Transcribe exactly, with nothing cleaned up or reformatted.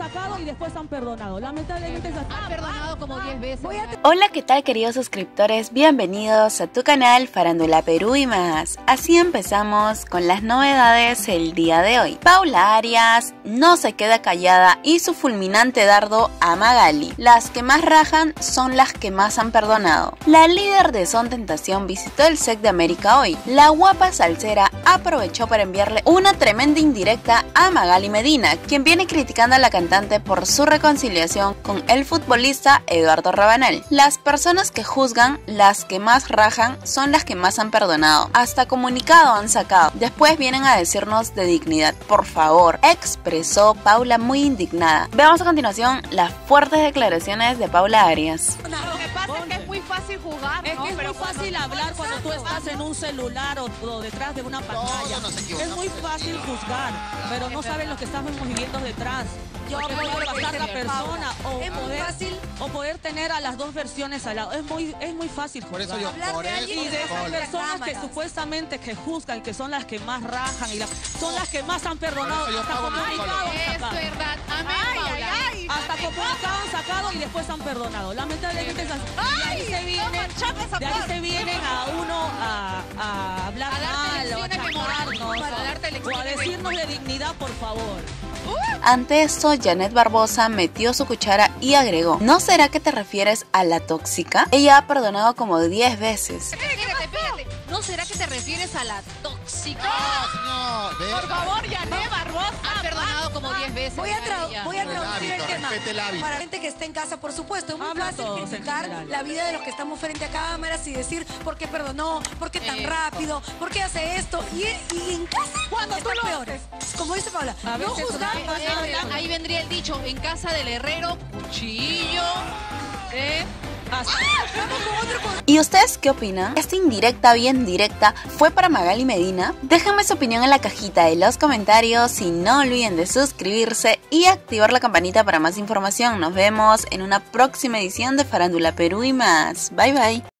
sacado y después han perdonado. Lamentablemente han perdonado como diez veces. Hola, ¿qué tal, queridos suscriptores? Bienvenidos a tu canal Farándula Perú y más. Así empezamos con las novedades el día de hoy. Paula Arias no se queda callada y su fulminante dardo a Magali. Las que más rajan son las que más han perdonado. La líder de Son Tentación visitó el S E C de América hoy. La guapa salsera aprovechó para enviarle una tremenda indirecta a Magali Medina, quien viene criticando a la cantante por su reconciliación con el futbolista Eduardo Rabanal. Las personas que juzgan, las que más rajan, son las que más han perdonado. Hasta comunicado han sacado. Después vienen a decirnos de dignidad. Por favor, expresó Paula muy indignada. Veamos a continuación las fuertes declaraciones de Paula Arias. Lo que pasa es que es muy fácil jugar, Es ¿no? que es Pero muy fácil hablar cuando tú estás en un celular o, o detrás de una pantalla. No, no, no se es muy fácil juzgar, pero no saben lo que estamos viviendo detrás. Yo Porque voy puede a pasar la decir, persona o es muy poder, fácil. o poder tener a las dos versiones al lado. Es muy, es muy fácil Por juzgar. eso yo, Hablar por de eso, alguien Y de esas Paula. personas que cámaras. supuestamente que juzgan, que son las que más rajan y la- son las que más han perdonado, Por eso yo hasta pago mi comunicado han Es sacado. verdad. Amén, Paula. Hasta comunicado han sacado y después han perdonado. Lamentablemente es así. Y ahí se vienen, de ahí se vienen a uno a, a hablar A darte mal o a lecciones de moral, achacarnos para darte o a lecciones de decirnos de dignidad, por favor. Ante esto, Janet Barbosa metió su cuchara y agregó: ¿No será que te refieres a la tóxica? Ella ha perdonado como diez veces. Espérate, espérate. ¿No será que te refieres a la tóxica? No, ve. Por favor, Yané Barbosa. Han perdonado como diez veces. Voy a, tra- María. voy a El traducir el hábito, tema. respete el hábito. Para la gente que esté en casa, por supuesto, es muy Habla fácil todos en criticar general. la vida de los que estamos frente a cámaras y decir por qué perdonó, por qué tan Eso. rápido, por qué hace esto. Y, y en casa, Cuando está tú lo peor. Como dice Paula, A no veces juzgar, una- Eh, eh, Ahí vendría el dicho, en casa del herrero, cuchillo. ¿Eh? Hasta- ¿Y ustedes qué opinan? ¿Esta indirecta bien directa fue para Magali Medina? Déjenme su opinión en la cajita de los comentarios y no olviden de suscribirse y activar la campanita para más información. Nos vemos en una próxima edición de Farándula Perú y más. Bye bye.